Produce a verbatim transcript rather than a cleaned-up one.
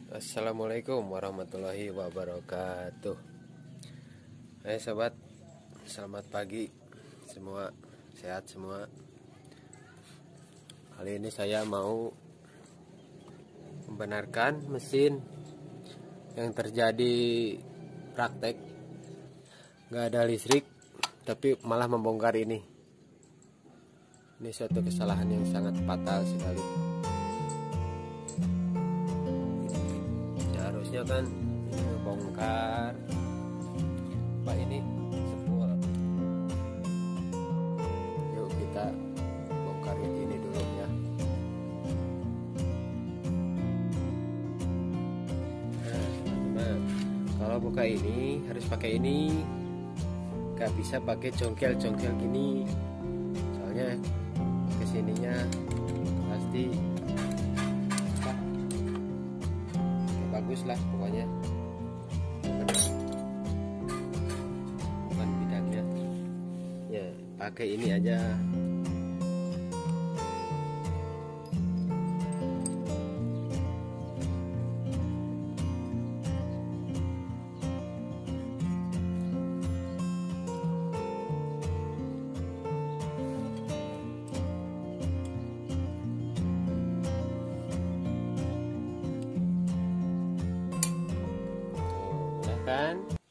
Assalamualaikum warahmatullahi wabarakatuh. Hai sobat, selamat pagi semua, sehat semua. Kali ini saya mau membenarkan mesin yang terjadi praktek nggak ada listrik tapi malah membongkar ini. Ini suatu kesalahan yang sangat fatal sekali. Harusnya kan ini ngebongkar apa ini sepul. Yuk kita bongkar ini dulu ya. Nah teman-teman, kalau buka ini harus pakai ini, nggak bisa pakai congkel-congkel gini, soalnya kesininya pasti bagus lah pokoknya, bukan bidangnya ya, pakai ini aja. Kan